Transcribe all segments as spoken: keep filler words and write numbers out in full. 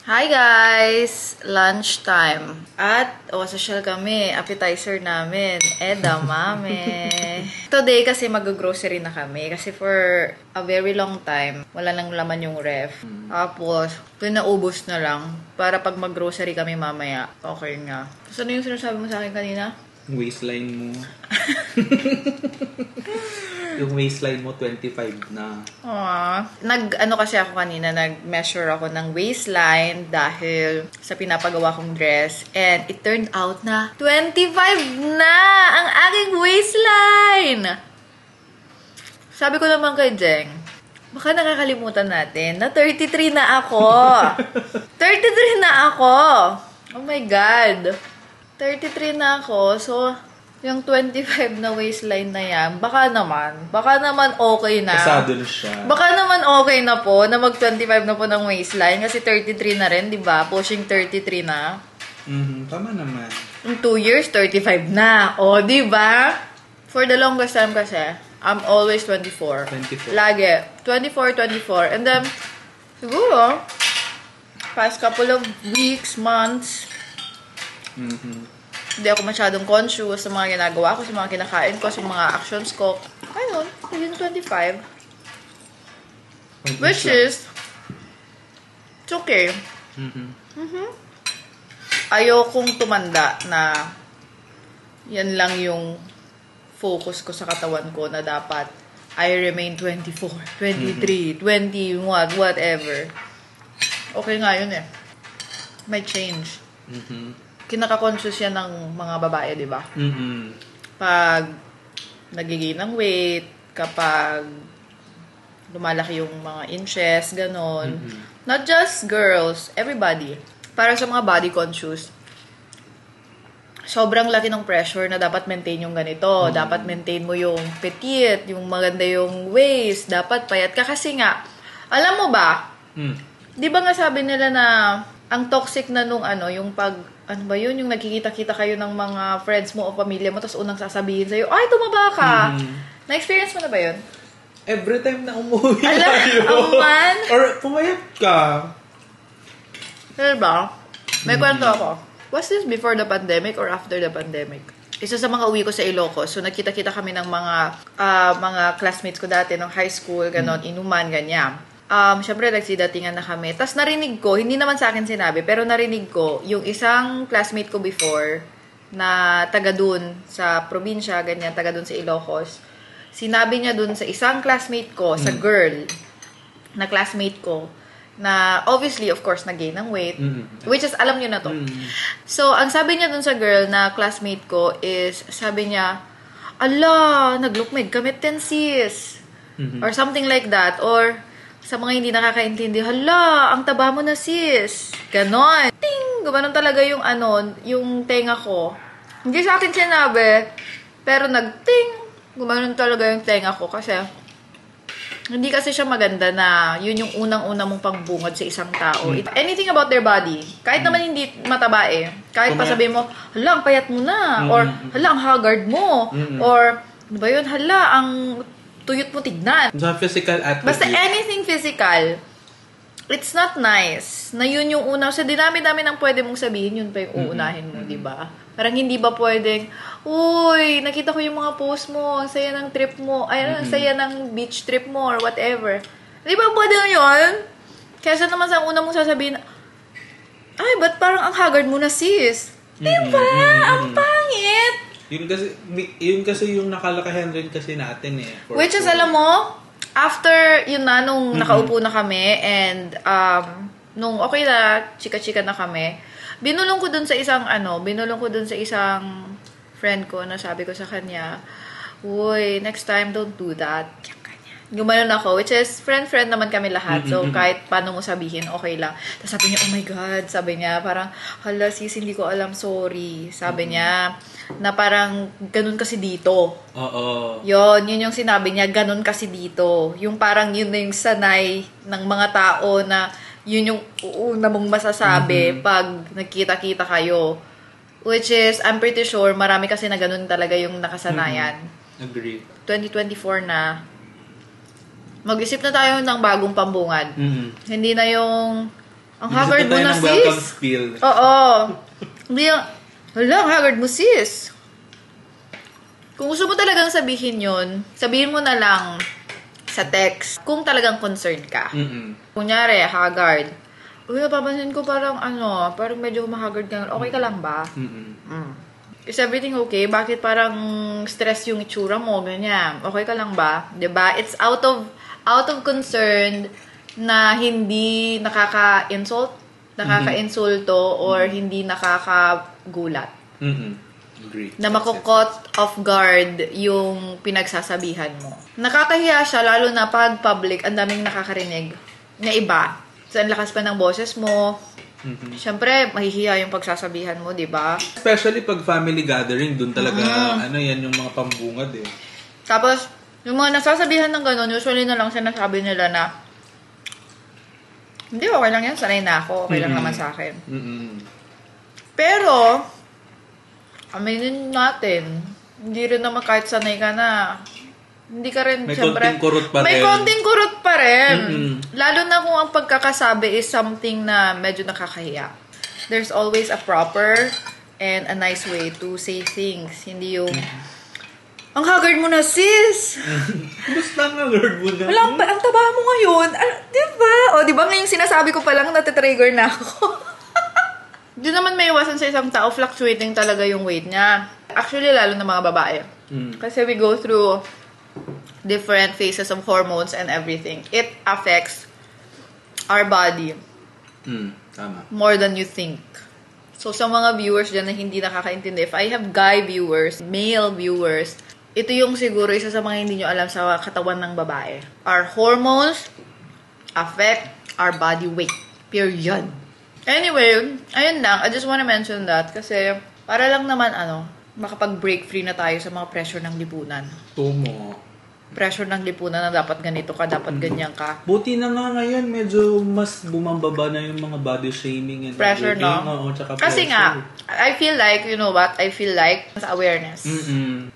Hi guys! Lunchtime. At o social kami. Appetizer namin. Edamame. Today kasi mag-grocery na kami. Kasi for a very long time, wala nang laman yung ref. Tapos, pinaubos na lang. Para pag mag-grocery kami mamaya, okay nga. So, ano yung sinasabi mo sa akin kanina? Waistline mo. Yung waistline mo, twenty-five na. Aww. Nag, ano kasi ako kanina, nag-measure ako ng waistline dahil sa pinapagawa kong dress. And it turned out na twenty-five na ang aking waistline! Sabi ko naman kay Jeng, baka nakakalimutan natin na thirty-three na ako. thirty-three na ako! Oh my God! thirty-three na ako. So, yung twenty-five na waistline na yan, baka naman, baka naman okay na. Pasado na siya. Baka naman okay na po na mag twenty-five na po ng waistline kasi thirty-three na rin, di ba? Pushing thirty-three na. Mm-hmm. Tama naman. In two years, thirty-five na. O, di ba? For the longest time kasi, I'm always twenty-four. twenty-four. Lagi. twenty-four, twenty-four. And then, siguro, past couple of weeks, months, Mm-hmm. hindi ako masyadong conscious sa mga ginagawa ko, sa mga kinakain ko, sa mga actions ko. Ayun, naging twenty-five. Which is, it's okay. Mm-hmm. Mm-hmm. Ayokong tumanda na yan lang yung focus ko sa katawan ko na dapat I remain twenty-four, twenty-three, mm-hmm. twenty, what, whatever. Okay nga yun eh. May change. Mm-hmm. Kinaka-conscious yan ng mga babae, di ba? Mm-hmm. Pag nagiging ng weight, kapag lumalaki yung mga inches, ganon. Mm-hmm. Not just girls, everybody. Para sa mga body conscious, sobrang laki ng pressure na dapat maintain yung ganito. Mm-hmm. Dapat maintain mo yung petite, yung maganda yung waist, dapat payat ka. Kasi nga, alam mo ba, mm. di ba nga sabi nila na ang toxic na nung ano, yung pag ano ba yun? Yung nagkikita-kita kayo ng mga friends mo o pamilya mo, tapos unang sasabihin sa'yo, ay, tumaba ka! Mm-hmm. Na-experience mo na ba yun? Every time na umuwi Alam, tayo. aman? Or pumayat ka. Diba? May mm-hmm. kwento ako. Was this before the pandemic or after the pandemic? Isa sa mga uwi ko sa Ilocos, so nagkita-kita kami ng mga uh, mga classmates ko dati ng high school, ganon, mm-hmm. inuman, ganyan. Um, syempre, nagsidatingan na kami. Tapos narinig ko, hindi naman sa akin sinabi, pero narinig ko, yung isang classmate ko before, na taga dun sa probinsya, ganyan, taga dun sa Ilocos, sinabi niya dun sa isang classmate ko, mm. sa girl, na classmate ko, na obviously, of course, nag-gain ng weight, mm. which is, alam niyo na to. Mm. So, ang sabi niya dun sa girl na classmate ko is, sabi niya, ala, nag-lookmade kami ten sis. Mm-hmm. Or something like that. Or, sa mga hindi nakakaintindi, hala, ang taba mo na sis. Ganon. Ting! Gumanon talaga yung ano, yung tenga ko. Hindi sa akin sinabi, pero nag-ting! Gumanon talaga yung tenga ko kasi hindi kasi siya maganda na yun yung unang-una mong pagbungad sa isang tao. It, anything about their body, kahit naman hindi mataba eh. Kahit pa sabihin mo, hala, ang payat mo na. Or, hala, ang haggard mo. Or, ano ba yun, hala, ang tuyot mo tignan. Sa physical attribute. Basta anything physical, it's not nice. Na yun yung una. Sa dinami-dami ng pwede mong sabihin, yun pa yung uunahin mo, mm-hmm. di ba? Parang hindi ba pwedeng, uy, nakita ko yung mga post mo, ang saya ng trip mo, ay, mm-hmm. ang saya ng beach trip mo, or whatever. Di ba pwede yun? Kesa naman sa una mong sasabihin, ay, ba't parang ang haggard mo na sis? Mm-hmm. Di ba? Mm-hmm. Ang pangit! Yun kasi, yun kasi yung nakalakahan rin kasi natin eh. Which is, alam mo, after yun na, nung mm-hmm. nakaupo na kami, and um, nung okay na, chika-chika na kami, binulong ko dun sa isang, ano, binulong ko dun sa isang friend ko na sabi ko sa kanya, uy, next time, don't do that. Gumanon ako, which is, friend-friend naman kami lahat. So, kahit paano mo sabihin, okay lang. Tapos sabi niya, oh my God, sabi niya, parang, hala sis, hindi ko alam, sorry. Sabi mm-hmm. niya, na parang, ganun kasi dito. Oo. Yun, yun yung sinabi niya, ganun kasi dito. Yung parang yun na yung sanay ng mga tao na, yun yung una mong masasabi mm-hmm. pag nagkita-kita kayo. Which is, I'm pretty sure, marami kasi na ganun talaga yung nakasanayan. Mm-hmm. Agree. twenty twenty-four na, mag-isip na tayo ng bagong pambungad. Mm-hmm. Hindi na yung Ang haggard mo na, sis. Welcome spiel. Oo. Hindi yung, hala, ang haggard mo, sis. Kung gusto mo talagang sabihin yun, sabihin mo na lang sa text kung talagang concerned ka. Mm-mm. Kunyari, haggard. Uy, napapansin ko parang ano, parang medyo mahagard ka. Okay ka lang ba? Mm-mm. Mm. Is everything okay? Bakit parang stress yung itsura mo? Ganyan. Okay ka lang ba? 'Di ba? It's out of out of concern na hindi nakaka-insult, nakaka-insulto, or hindi nakakagulat. Mm-hmm. Agree. Na makukot off guard yung pinagsasabihan mo. Nakakahiya siya, lalo na pag public, ang daming nakakarinig na iba. So, ang lakas pa ng boses mo. Mm-hmm. Siyempre, mahihiya yung pagsasabihan mo, di ba? Especially pag family gathering, dun talaga, Mm. ano yan, yung mga pambungad eh. Tapos, yung mga nagsasabihan ng gano'n, usually na lang sinasabi nila na, hindi, okay lang yan, sanay na ako, okay lang Mm-mm. naman sa akin. Mm-mm. Pero, aminin natin, hindi rin naman kahit sanay ka na, hindi ka rin, May syempre, konting kurot pa may rin. konting kurot pa rin. Mm-mm. Lalo na kung ang pagkakasabi is something na medyo nakakahiya. There's always a proper and a nice way to say things. Hindi yung, ang haggard mo na, sis! Basta nga, Lord mo na. Wala, ang, ang taba mo ngayon. Ah, di ba? O, di ba ngayong sinasabi ko pa lang, natitrigger na ako. Di naman may iwasan sa isang tao, fluctuating talaga yung weight niya. Actually, lalo na mga babae. Mm. Kasi we go through different phases of hormones and everything. It affects our body Mm. Tama. more than you think. So, sa mga viewers dyan na hindi nakakaintindi, if I have guy viewers, male viewers, ito yung siguro isa sa mga hindi nyo alam sa katawan ng babae. Our hormones affect our body weight. Period. Anyway, ayun lang. I just wanna mention that kasi para lang naman ano, makapag-break free na tayo sa mga pressure ng lipunan. Tumo. Pressure ng lipunan na dapat ganito ka, dapat ganyan ka. Buti na nga ngayon, medyo mas bumababa na yung mga body shaming and Pressure, everything. no? Oo, tsaka Kasi pressure. nga, I feel like, you know what? I feel like sa awareness. Mm-mm.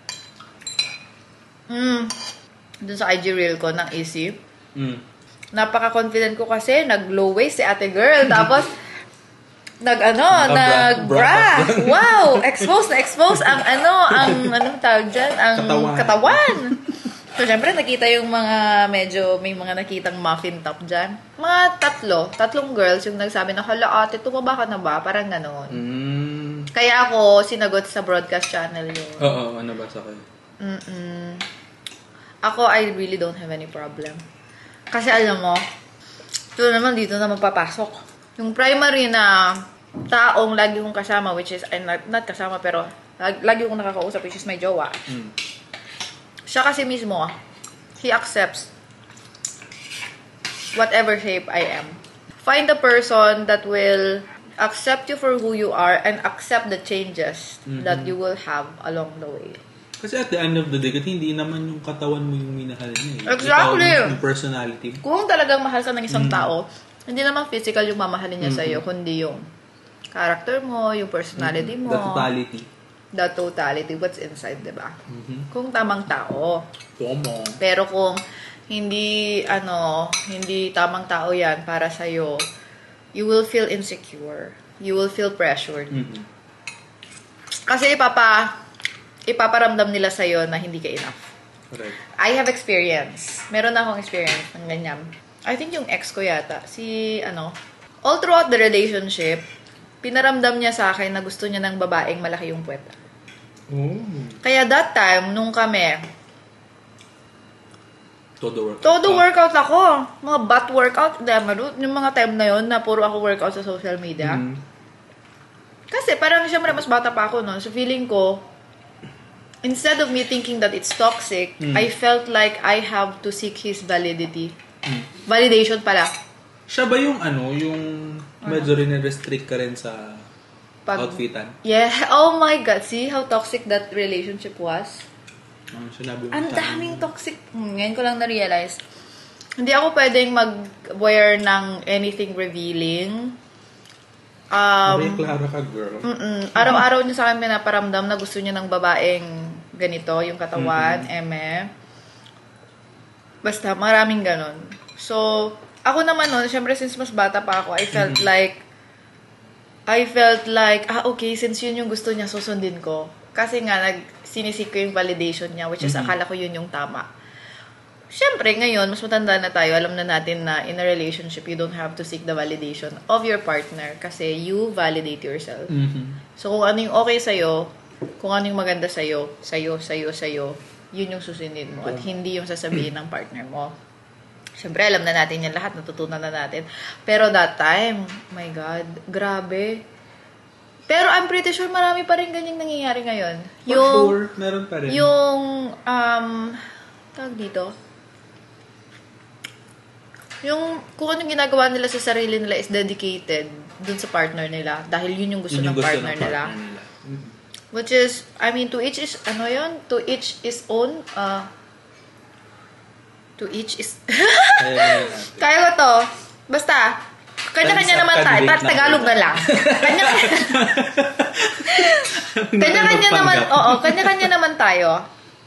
Mm. Dun sa I G reel ko ng Easy. Mm. Napaka-confident ko kasi nag-low waist si ate girl. Tapos, nag-ano, Naka-bra. nag-bra. Wow! Expose na expose ang ano, ang anong tawag dyan? Ang Katawan. katawan. So, syempre, nakita yung mga medyo, may mga nakitang muffin top dyan. Mga tatlo, tatlong girls yung nagsabi na, hala ate, tumaba ka na ba? Parang ganon. Mm. Kaya ako, sinagot sa broadcast channel yun. Oo, ano ba sa akin? Mm-mm. Ako, I really don't have any problem. Kasi alam mo, ito naman dito na magpapasok. Yung primary na taong lagi kong kasama, which is, ay, not, not kasama, pero lagi, lagi kong nakakausap, which is my jowa. Mm. Siya kasi mismo, he accepts whatever shape I am. Find a person that will accept you for who you are and accept the changes Mm-hmm. that you will have along the way. Kasi at the end of the day, kasi hindi naman yung katawan mo yung minahal niya. Eh. Exactly. Ikaw, yung personality. Kung talagang mahal ka ng isang Mm. tao, hindi naman physical yung mamahalin niya Mm-hmm. sa'yo, kundi yung character mo, yung personality mo. The totality. The totality, what's inside, diba? Mm-hmm. Kung tamang tao. Tomo. Pero kung hindi, ano, hindi tamang tao yan para sa'yo, you will feel insecure. You will feel pressured. Mm-hmm. Kasi ipapa, ipaparamdam nila sa'yo na hindi ka enough. Correct. I have experience. Meron na akong experience ng ganyan. I think yung ex ko yata, si, ano, all throughout the relationship, pinaramdam niya sa akin na gusto niya ng babaeng malaki yung puwet. Oh. Kaya that time, nung kami, Todo workout. todo workout ako. Mga butt workout. Dahil yung mga time na yon na puro ako workout sa social media. Mm. Kasi parang siyempre mas bata pa ako noon. So feeling ko, instead of me thinking that it's toxic, Mm. I felt like I have to seek his validity. Mm. Validation pala. Siya ba yung ano, yung medyo rin-restrict ka rin sa Pag, outfitan? yeah. Oh my God. See how toxic that relationship was? Ang sinabi mo. Ang sa akin. daming toxic. Hmm, ngayon ko lang na-realize. Hindi ako pwedeng mag-wear ng anything revealing. Um, Very Clara ka, girl. mm-mm. Araw-araw niya sa akin pinaparamdam na gusto niya ng babaeng ganito, yung katawan, eme. Basta, maraming ganon. So, ako naman nun, syempre since mas bata pa ako, I felt mm-hmm. like, I felt like, ah, okay, since yun yung gusto niya, susundin ko. Kasi nga, nag, sinisik ko yung validation niya, which is, mm-hmm. akala ko yun yung tama. Syempre, ngayon, mas matanda na tayo, alam na natin na in a relationship, you don't have to seek the validation of your partner kasi you validate yourself. Mm-hmm. So, kung ano yung okay sa'yo, kung ano yung maganda sa'yo, sa'yo, sa'yo, sa'yo, yun yung susundin mo at hindi yung sasabihin ng partner mo. Siyempre, alam na natin yan lahat, natutunan na natin. Pero that time, my God, grabe. Pero I'm pretty sure marami pa rin ganyang nangyayari ngayon. For yung, sure, meron pa rin. Yung, um, tawag dito, yung, kung anong ginagawa nila sa sarili nila is dedicated dun sa partner nila. Dahil yun yung gusto, yun yung ng, gusto partner ng partner nila. nila. Mm-hmm. Which is, I mean, to each is, ano yun? To each is own, uh, to each is, kaya ko to. Basta, kanya-kanya naman tayo. Tagalog na lang. Kanya-kanya. Kanya-kanya naman, oo, kanya-kanya naman tayo.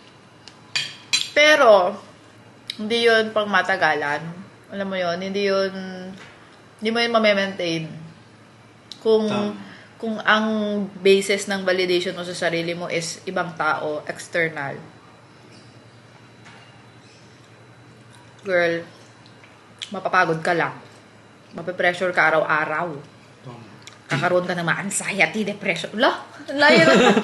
Pero, hindi yun pang matagalan. Alam mo yun, hindi yun, hindi mo yun ma-maintain. Kung, um, kung ang basis ng validation mo sa sarili mo is ibang tao, external. Girl, mapapagod ka lang. Mapipressure ka araw-araw. Kakaroon ka ng mga anxiety, depression. Wala, ang layo lang.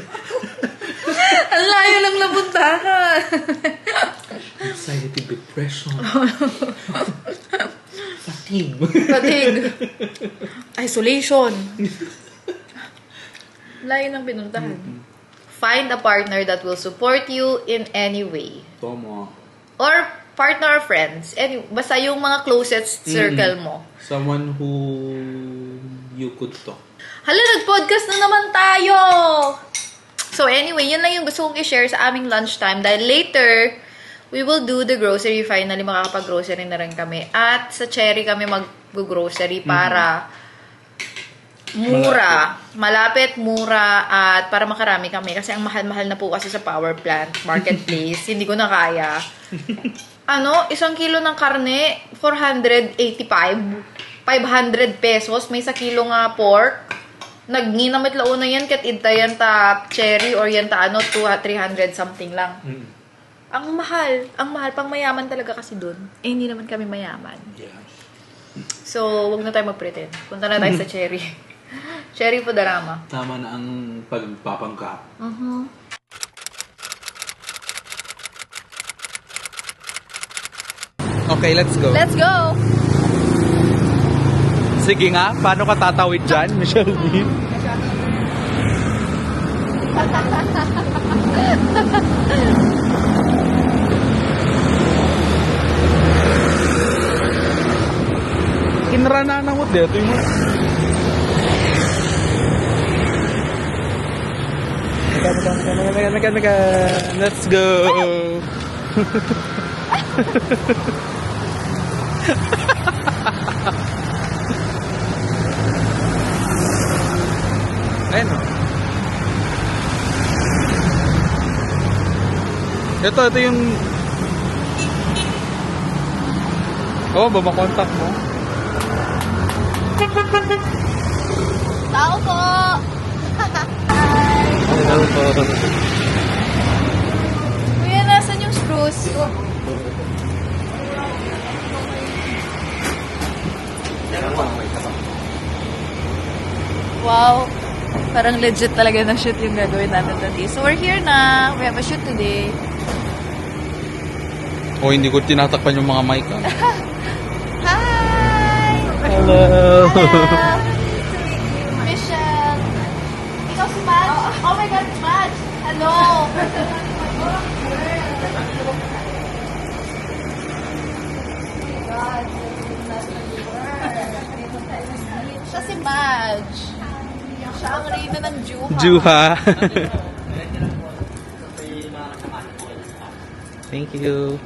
Ang layo lang napuntahan. Anxiety, depression. Fatigue. Fatigue. Isolation. Layo ng pinuntahan. Mm-hmm. Find a partner that will support you in any way. Tama. Or partner or friends. Any, basta yung mga closest circle mm-hmm. mo. Someone who you could talk. Hala, nag-podcast na naman tayo! So anyway, yun lang yung gusto kong i-share sa aming lunchtime. Dahil later, we will do the grocery. Finally, makakapag-grocery na rin kami. At sa Cherry kami mag-grocery para mm-hmm. mura. Malapit. malapit, mura, at para makarami kami. Kasi ang mahal-mahal na po kasi sa power plant, marketplace. Hindi ko na kaya. Ano, isang kilo ng karne, four hundred eighty-five. five hundred pesos. May sa kilo nga pork. Nagninamit lao na yan, kat ita yan ta cherry or yan ta ano, two, three hundred something lang. Mm. Ang mahal. Ang mahal. Pang mayaman talaga kasi dun. Eh, hindi naman kami mayaman. Yeah. So, wag na tayo mag-pretend. Punta na tayo sa cherry. Cherry Foodorama. Tama na ang pagpapangka. Uh-huh. Okay, let's go. Let's go! Sige nga, paano ka tatawid dyan, Michelle Dean? Kinrana na mo dito yung mega, mega, mega, mega, mega. Let's go! Ayun o. Ito, ito yung... Oo, oh, ba makontak mo? Tao po! Hello po. Kuya, nasan yung spruce? Wow. Parang legit talaga na shoot yung gagawin natin today. So we're here na. We have a shoot today. Oh, hindi ko tinatakpan yung mga mic. Ah. Hi! Hello! Hello! Michelle. Ikaw si Madge? Oh my God, Madge! Hello! Siya si Madge. Siya ang reyna ng Juha. Juha. Thank you.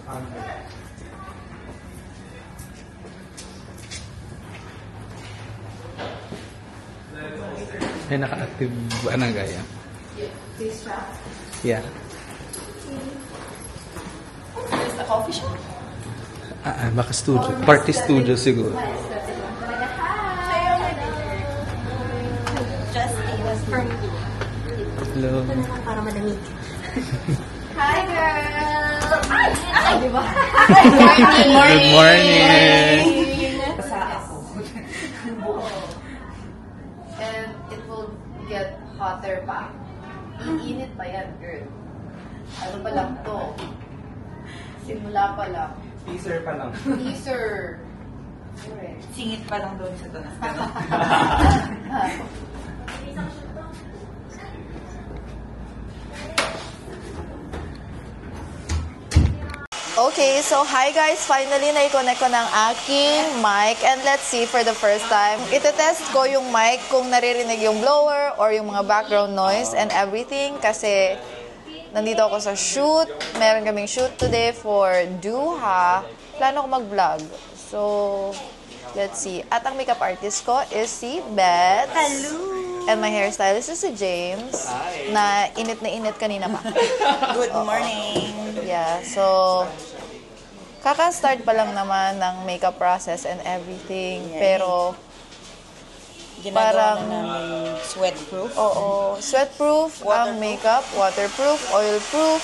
Ay, naka-active ba na gaya? Yeah. Is the coffee shop? Ah, ah, baka studio. Party studio siguro. Just for me. Hello. Para malamig. Hi, girl! Ay, di ba? Good morning! And it will get hotter pa. Iinit pa yan, girl. Ano pa lang to? Simula pa lang. Teaser pa lang. Teaser. Correct. Singit pa lang doon sa tanas. Okay, so hi guys! Finally, na-connect ko ng aking mic. And let's see, for the first time, ito-test ko yung mic kung naririnig yung blower or yung mga background noise and everything. Kasi nandito ako sa shoot. Meron kaming shoot today for Duha. Plano ko mag-vlog. So, let's see. At ang makeup artist ko is si Beth. Hello! And my hairstylist is si James. Hi. Na init na init kanina pa. Good morning! Yeah, so kaka-start pa lang naman ng makeup process and everything. Yeah. Pero Ginagawa parang na namin sweat-proof. oo, sweat-proof ang Waterproof. makeup, waterproof, oil-proof.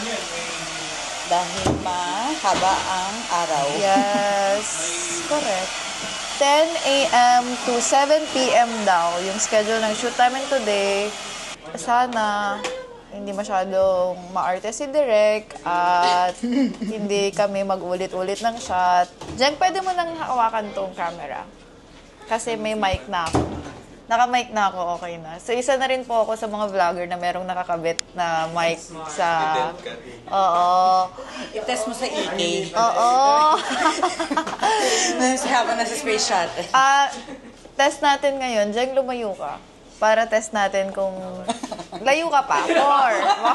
Dahil mahaba ang araw. Yes, correct. ten a.m. to seven p.m. daw yung schedule ng shoot namin today. Sana hindi masyadong maarte si Direk at hindi kami mag-ulit-ulit ng shot. Diyan, pwede mo nang hawakan tong camera. Kasi may mic na ako. Naka-mic na ako, okay na. So, isa na rin po ako sa mga vlogger na merong nakakabit na mic sa... Oo. I-test mo sa E K. Oo. Habang nasa space shuttle. Ah, test natin ngayon. Diyan, lumayo ka. Para test natin kung... Layo ka pa. Four.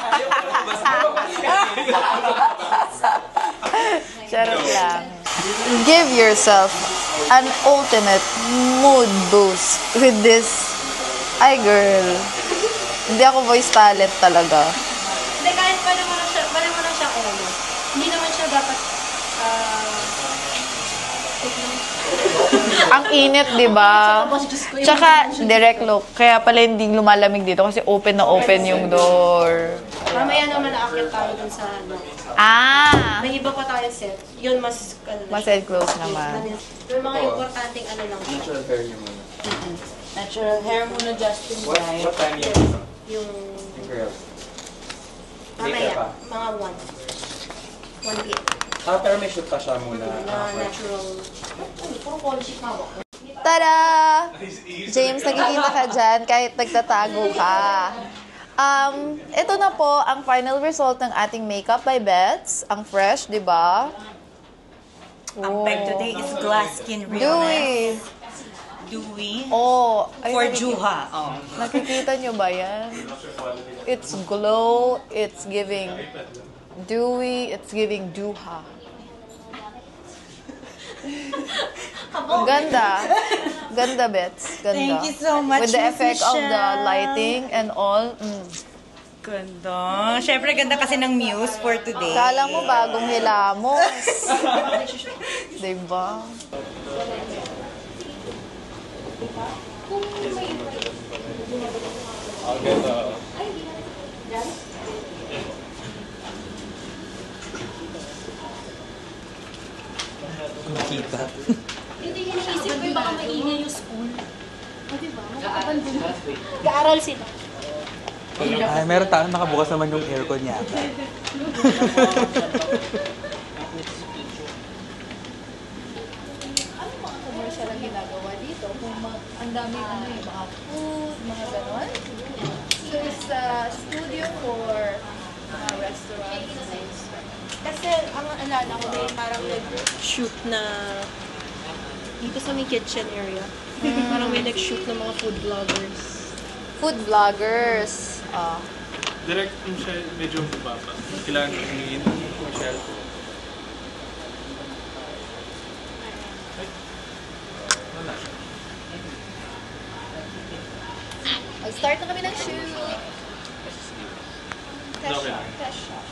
Charot lang. Give yourself an ultimate mood boost with this. Ay, girl. Hindi ako voice talent talaga. Hindi, kahit pwede mo na siya, pwede mo na siya ano. Hindi naman siya dapat, ah, Ang init, di ba? Tsaka, direct look. Kaya pala hindi lumalamig dito kasi open na open yung door. mamaya naman naakit tayo dun sa ano. Ah! May iba pa tayo set. Yun mas, ano, Mas head close naman. May mga importanteng ano lang. Natural hair niyo muna. Natural hair muna, Justin. What, what time yung Yung, girl? mamaya, pa? mga one. one p.m. Ah, pero may shoot pa siya muna. Na natural. Puro polish hawak. Tada! James, nagkikita ka dyan kahit nagtatago ka. Um, ito na po ang final result ng ating makeup by Bets. Ang fresh, di ba? Ang peg today is glass skin realness. Dewy. Dewy. Oh, ay, For nakiki- Juha. Oh. Nakikita nyo ba yan? It's glow, it's giving dewy, it's giving duha. Ang ganda. Ganda, Bets. Ganda. Thank you so much, With the Miss effect of the Michelle. lighting and all. Mm. Ganda. Siyempre, ganda kasi ng muse for today. Kala mo bagong hilamos. Diba? Ang ganda. Kita. Hindi iniisip ko baka maingay yung school. O diba? Nakakabandun. Gaaral sila. Ay, meron tayo nakabukas naman yung aircon niya. Ano mga commercial ang ginagawa dito? Kung ma- ang dami ano yung mga food, mga ganon. So it's a studio for mga restaurants. Kasi ang alala ko may parang nag-shoot na dito sa may kitchen area. Parang may nag-shoot ng mga food vloggers. Food vloggers. Ah. Direct yung siya medyo bumaba. Kailangan yung Michelle. Start na kami ng shoot. Test shot, test shot.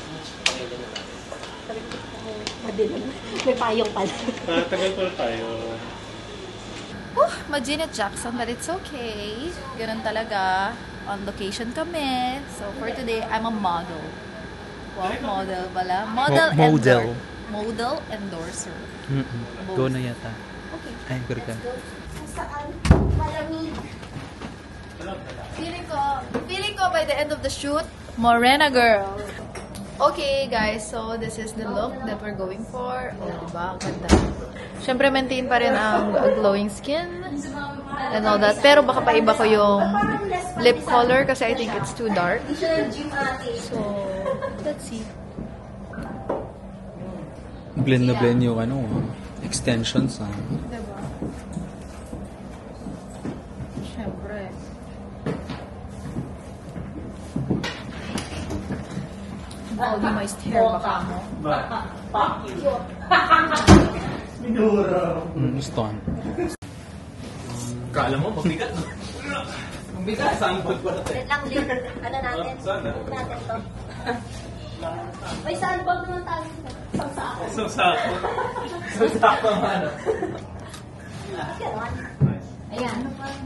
May payong pala. Tagal pala tayo. Uh, Janet Jackson, but it's okay. Ganun talaga. On location kami. So, for today, I'm a model. Wow, model pala. Model Mo- model. endor- Model endorser. Mm-mm. Go na yata. Okay. Ay, good ka. Saan? Malamig. Feeling ko, feeling ko by the end of the shoot, Morena girl. Okay, guys, so this is the look that we're going for. Oh, diba? Ang ganda. Siyempre, maintain pa rin ang glowing skin and all that. Pero baka pa iba ko yung lip color kasi I think it's too dark. So, let's see. Blend na blend yung ano, extensions. Ah. Diba? Siyempre. All the moist hair baka mo. Mm, stone. Kala mo, mabigat. Mabigat, sandbag pala tayo. Wait lang, Lin. Ano natin? Sana. Ano natin to? May sandbag naman tayo. Isang sako. Isang sako. Isang sako ang ano. Ganon. Ayan.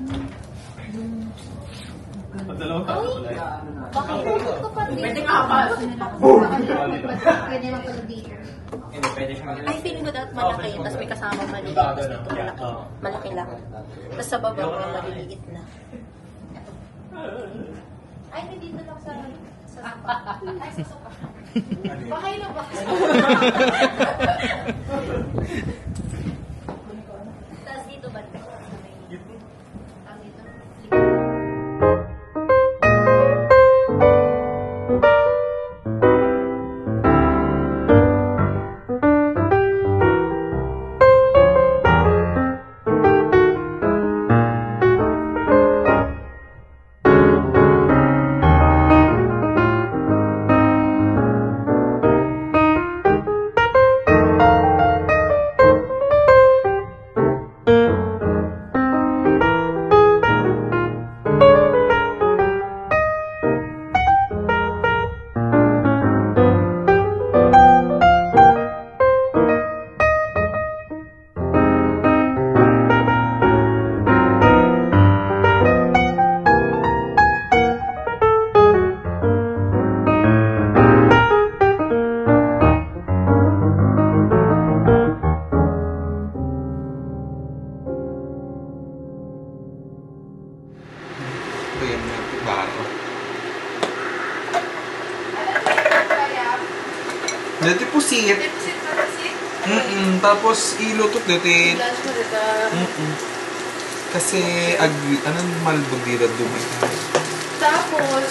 Padalawa ka pala. Baka ikot ko pa din. Pwede ka pa. Pwede naman pala dito. Ay, feeling ko dapat malaki. Tapos may kasama maliit. Tapos ito malaki. Malaki lang. Tapos sa baba mo maliliit na. Ay, hindi dito lang sa... sa sopa. Ay, sa sopa. Baka yun lang ba? Tapos dito ba? Tapos dito. Ito yung bago. Dati pusit. Tipsit na kasi. Mm-mm. Tapos ilutot dati. Lunch mo dito. Mm-mm. Kasi ag anong malbog dira dumi. Tapos,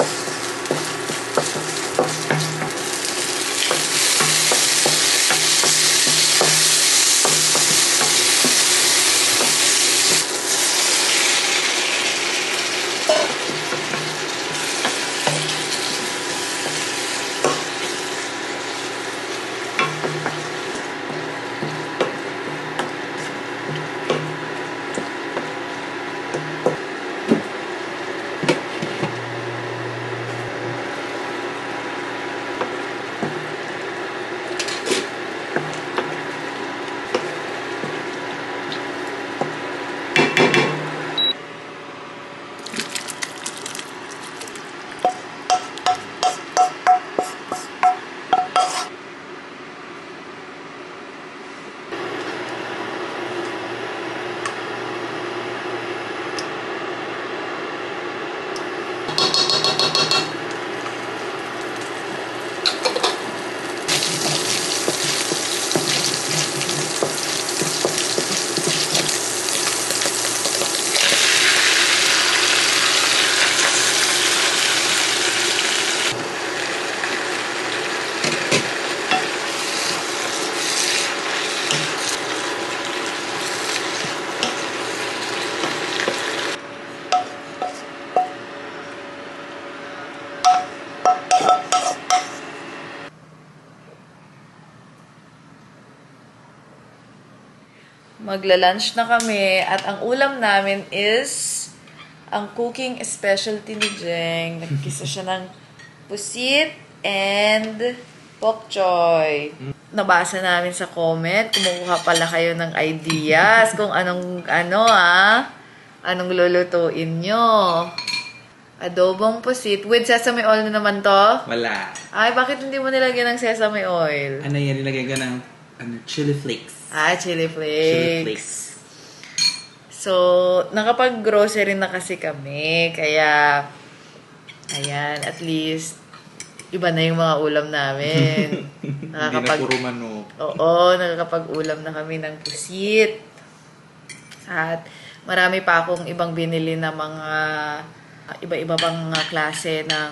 magla-lunch na kami at ang ulam namin is ang cooking specialty ni Jeng. Nagkisa siya ng pusit and bok choy. Nabasa namin sa comment, kumukuha pala kayo ng ideas kung anong, ano ah, anong lulutuin nyo. Adobong pusit. With sesame oil na naman to? Wala. Ay, bakit hindi mo nilagyan ng sesame oil? Ano yan? Nilagay ka ng ano, chili flakes. Ah, chili flakes. Chili flakes. So, nakapag-grocery na kasi kami. Kaya, ayan, at least, iba na yung mga ulam namin. Nakakapag... Hindi na puro manok. Oo, nakakapag-ulam na kami ng pusit. At marami pa akong ibang binili na mga iba-iba pang mga klase ng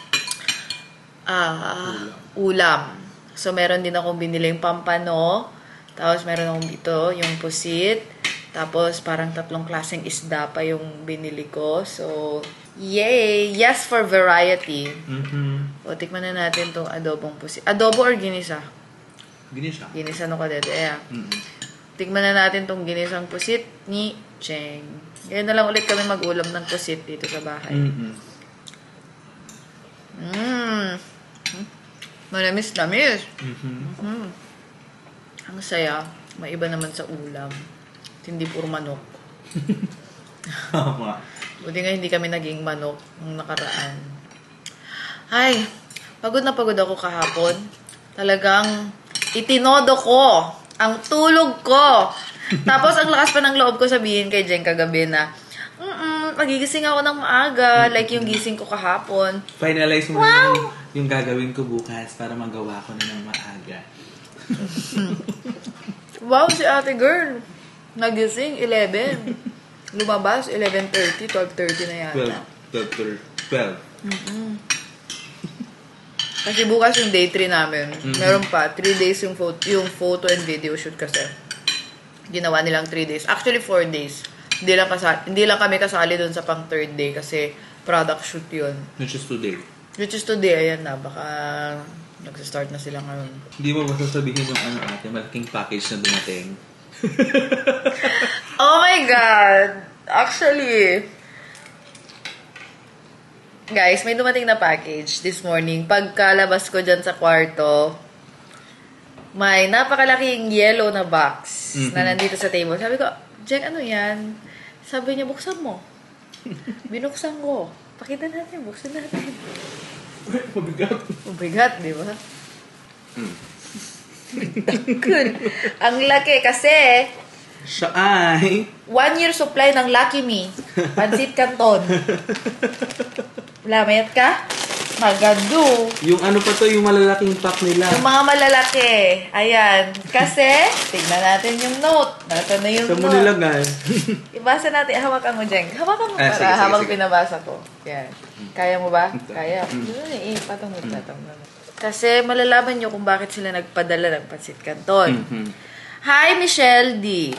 uh, ulam. So, meron din akong biniling pampano. Tapos, meron akong ito, yung pusit. Tapos, parang tatlong klaseng isda pa yung binili ko. So, yay! Yes for variety. Mm-hmm. O, tikman na natin itong adobong pusit. Adobo or ginisa? Ginisa. Ginisa no ka dito. Yeah. Mm-hmm. Tikman na natin itong ginisang pusit ni Cheng. Ngayon na lang ulit kami mag-ulam ng pusit dito sa bahay. Mm-hmm. Mmm. Manamis-namis. Mm-hmm. Mm. Ang saya. Maiba naman sa ulam. Hindi puro manok. Tama. Buti nga hindi kami naging manok nung nakaraan. Ay, pagod na pagod ako kahapon. Talagang itinodo ko ang tulog ko. Tapos ang lakas pa ng loob ko sabihin kay Jen kagabi na, mm magigising ako ng maaga, like yung gising ko kahapon. Finalize mo wow! yung, yung gagawin ko bukas para magawa ko na ng maaga. Wow, si ate girl. Nagising, eleven. Lumabas, eleven thirty, twelve thirty na yata. twelve, twelve, twelve. Mm-hmm. Kasi bukas yung day three namin. Mm-hmm. Meron pa, three days yung photo, yung photo and video shoot kasi. Ginawa nilang three days. Actually, four days. Hindi lang, kasali, hindi lang kami kasali dun sa pang third day kasi product shoot yun. Which is today. Which is today, ayan na. Baka nag-start na sila ngayon. Hindi mo ba sasabihin yung ano ate, malaking package na dumating? Oh my God! Actually, guys, may dumating na package this morning. Pagkalabas ko dyan sa kwarto, may napakalaking yellow na box mm-hmm. na nandito sa table. Sabi ko, Jack, ano yan? Sabi niya, buksan mo. Binuksan ko. Pakita natin, buksan natin. Mabigat. Mabigat, di ba? Mm. Cool. Ang laki kasi siya ay one year supply ng Lucky Me. Pansit Canton. Lamet ka? Magado. Yung ano pa to, yung malalaking pack nila. Yung mga malalaki. Ayan. Kasi, tignan natin yung note. Nasa na yung Saan note. mo nilagay? Ibasa natin. Hawakan mo, Jeng. Hawakan mo ah, para sige, sige, habang sige. pinabasa ko. Yan. Kaya mo ba? Kaya. Yun eh. Patong mo, patong mo. Kasi malalaman nyo kung bakit sila nagpadala ng Pansit Canton. Mm-hmm. Hi, Michelle D.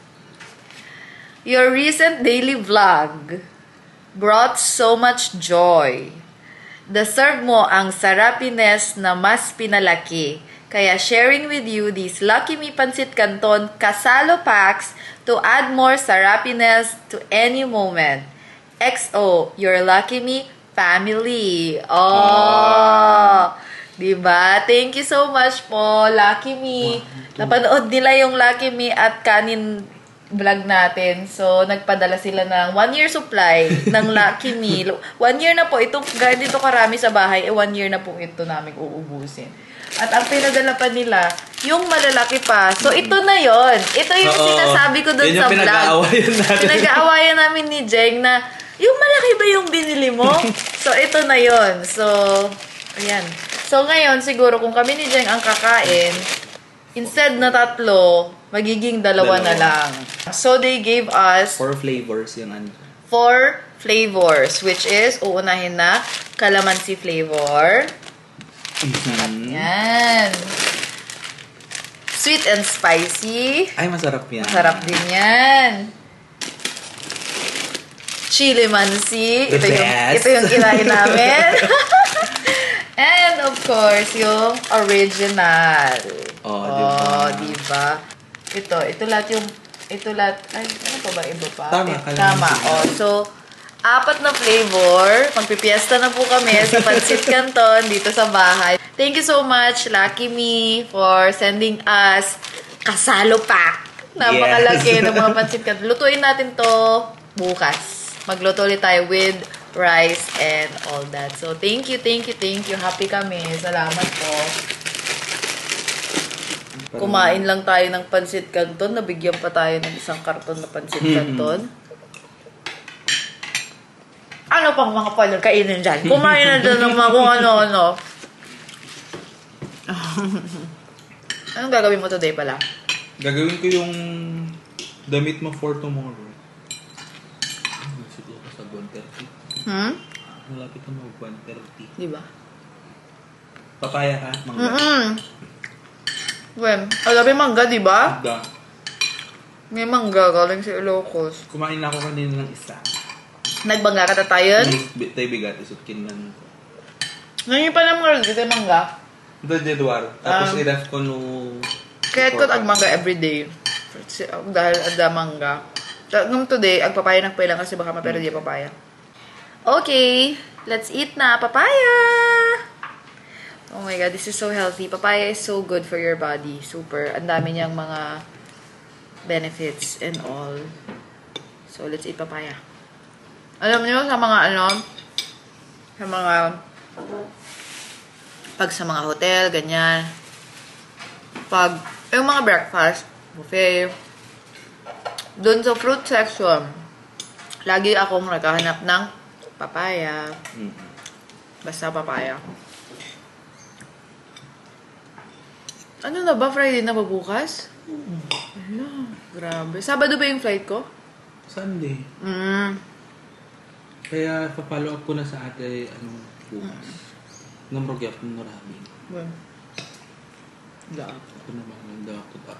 Your recent daily vlog brought so much joy. Deserve mo ang sarapines na mas pinalaki. Kaya sharing with you these Lucky Me Pansit Canton Kasalo packs to add more sarapines to any moment. X O, your Lucky Me family. Oh! Diba? Thank you so much po, Lucky Me. Napanood nila yung Lucky Me at kanin vlog natin. So, nagpadala sila ng one year supply ng Lucky Me. One year na po. Itong ganito karami sa bahay, eh one year na po ito namin uubusin. At ang pinadala pa nila, yung malalaki pa. So, ito na yon. Ito yung Oo, sinasabi ko dun yun sa yung vlog. pinag-aawayan natin. Pinag-aawayan namin ni Jeng na, yung malaki ba yung binili mo? So, ito na yon. So, ayan. So, ngayon, siguro, kung kami ni Jeng ang kakain, instead na tatlo, magiging dalawa, dalawa na lang. So, they gave us four flavors yung ano. Four flavors, which is, uunahin na, calamansi flavor. Mm-hmm. Yan. Sweet and spicy. Ay, masarap yan. Masarap din yan. Chili mansi. The ito yung, best. ito yung kinain namin. And of course, yung original. Oh, oh diba? diba? Ito, ito lahat yung, ito lahat, ay, ano pa ba, iba pa? Tama, eh, tama. calamansi. Oh, so, apat na flavor. Magpipiesta na po kami sa Pancit Canton dito sa bahay. Thank you so much, Lucky Me, for sending us kasalo pack. Napakalaki Yes. ng mga Pancit Canton. Lutuin natin to bukas. Magluto ulit tayo with rice and all that. So, thank you, thank you, thank you. Happy kami. Salamat po. Kumain lang tayo ng Pancit Canton. Nabigyan pa tayo ng isang karton na Pancit Canton. Ano pang mga pwedeng kainin dyan? Kumain na dyan ng mga kung ano-ano. Anong gagawin mo today pala? Gagawin ko yung damit mo for tomorrow. Siguro sa one thirty. Hmm? Malapit na mag one thirty. Di ba? Papaya ka? Mangga? Mm-mm. Well, alabi mangga, di ba? Da. May mangga galing sa Ilocos. Kumain na ako kanina ng isa. Nagbangga ka na tayo? Tayo bigat, isot kinan ko. Ngayon pa naman dito yung mangga. Ito, Jedwar. Tapos Um, i-ref ko no... Kaya ito ag mangga everyday. Si- Dahil ada mangga. Ta- Ngam today, ag papaya ng lang kasi baka mapera di papaya. Okay, let's eat na papaya! Oh my god, this is so healthy. Papaya is so good for your body. Super. Ang dami niyang mga benefits and all. So, let's eat papaya. Alam niyo, sa mga ano, sa mga, pag sa mga hotel, ganyan, pag, yung mga breakfast, buffet, dun sa fruit section, lagi akong naghahanap ng papaya. Mm-hmm. Basta papaya. Ano na ba? Friday na ba bukas? Ala, grabe. Sabado ba yung flight ko? Sunday. Mm. Kaya pa-follow up ko na sa ate ano bukas. Namrogyap ng maraming. Well, laak. Ako naman ang dakot